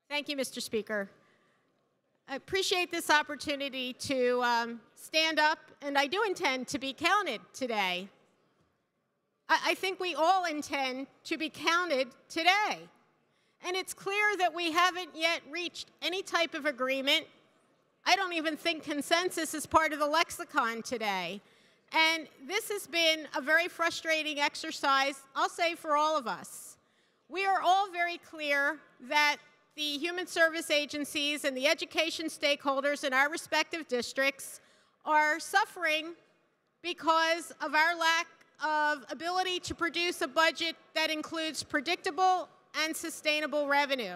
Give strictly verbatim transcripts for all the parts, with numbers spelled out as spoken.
Thank you, Mister Speaker. I appreciate this opportunity to um, stand up, and I do intend to be counted today. I, I think we all intend to be counted today. And it's clear that we haven't yet reached any type of agreement. I don't even think consensus is part of the lexicon today. And this has been a very frustrating exercise, I'll say, for all of us. We are all very clear that the human service agencies and the education stakeholders in our respective districts are suffering because of our lack of ability to produce a budget that includes predictable and sustainable revenue.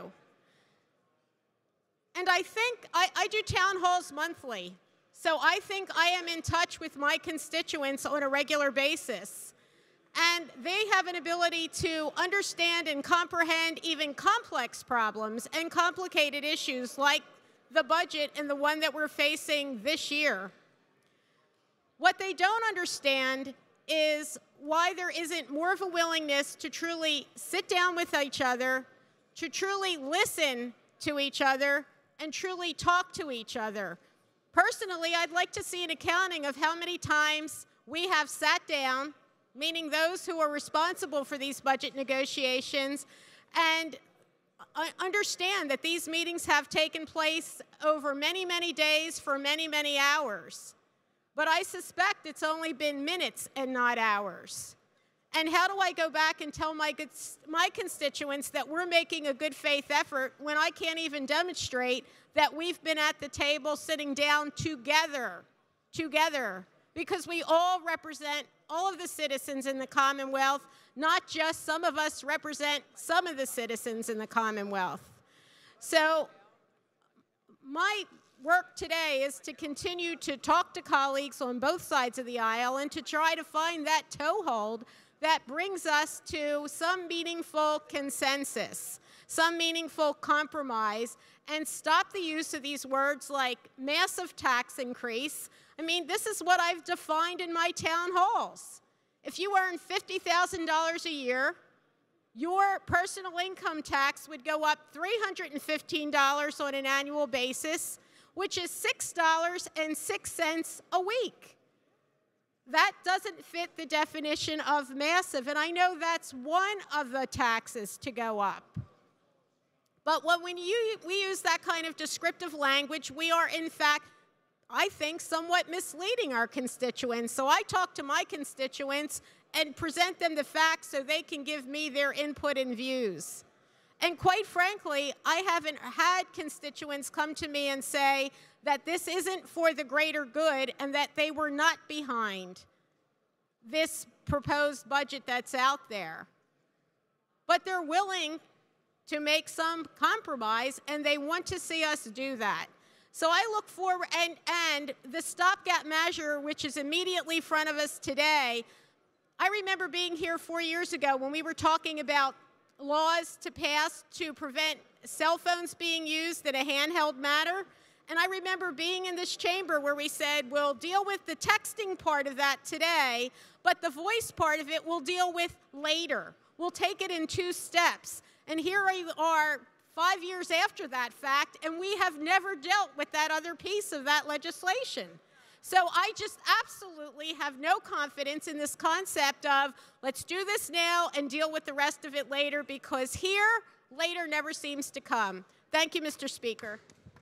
And I think, I, I do town halls monthly, so I think I am in touch with my constituents on a regular basis. And they have an ability to understand and comprehend even complex problems and complicated issues like the budget and the one that we're facing this year. What they don't understand is why there isn't more of a willingness to truly sit down with each other, to truly listen to each other, and truly talk to each other. Personally, I'd like to see an accounting of how many times we have sat down, meaning those who are responsible for these budget negotiations, and understand that these meetings have taken place over many, many days for many, many hours. But I suspect it's only been minutes and not hours. And how do I go back and tell my, my constituents that we're making a good faith effort when I can't even demonstrate that we've been at the table sitting down together, together, because we all represent all of the citizens in the Commonwealth, not just some of us represent some of the citizens in the Commonwealth. So my work today is to continue to talk to colleagues on both sides of the aisle and to try to find that toehold that brings us to some meaningful consensus, some meaningful compromise, and stop the use of these words like massive tax increase. I mean, this is what I've defined in my town halls. If you earn fifty thousand dollars a year, your personal income tax would go up three hundred fifteen dollars on an annual basis, which is six dollars and six cents a week. That doesn't fit the definition of massive, and I know that's one of the taxes to go up. But when we use that kind of descriptive language, we are, in fact, I think, somewhat misleading our constituents. So I talk to my constituents and present them the facts so they can give me their input and views. And quite frankly, I haven't had constituents come to me and say that this isn't for the greater good and that they were not behind this proposed budget that's out there. But they're willing to make some compromise, and they want to see us do that. So I look forward, and, and the stopgap measure, which is immediately in front of us today, I remember being here four years ago when we were talking about laws to pass to prevent cell phones being used in a handheld manner. And I remember being in this chamber where we said, we'll deal with the texting part of that today, but the voice part of it we'll deal with later. We'll take it in two steps. And here we are five years after that fact, and we have never dealt with that other piece of that legislation. So I just absolutely have no confidence in this concept of let's do this now and deal with the rest of it later, because here, later never seems to come. Thank you, Mister Speaker.